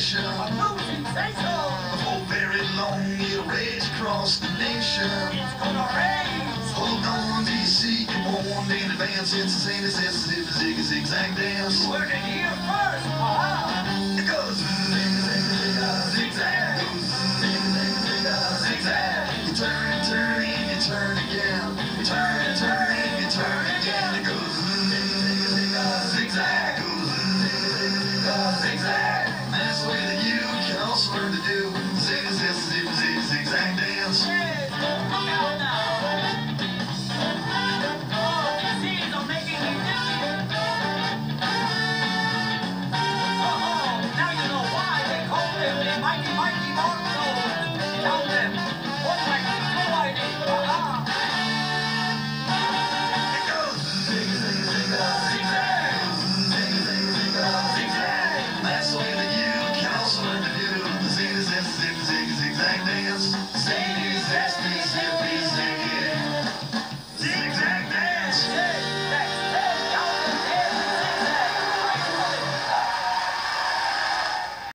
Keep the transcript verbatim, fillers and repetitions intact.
sensation. A new sensation. Before very long, it'll rage across the nation. It's gonna rain. Hold on, D C, come on, in advance. It's the same as sensitive zig zigzag dance. You heard it here first. Uh-huh. It goes zig zig zig zigzag. Zig zig zig zigzag. You turn and turn and you turn again. You turn and turn and you turn again. It goes zig zig zig zigzag. Goes zig zig zig zigzag. That's the way that you can also learn to do zig zig zig zig zigzag dance. Hey, look out now.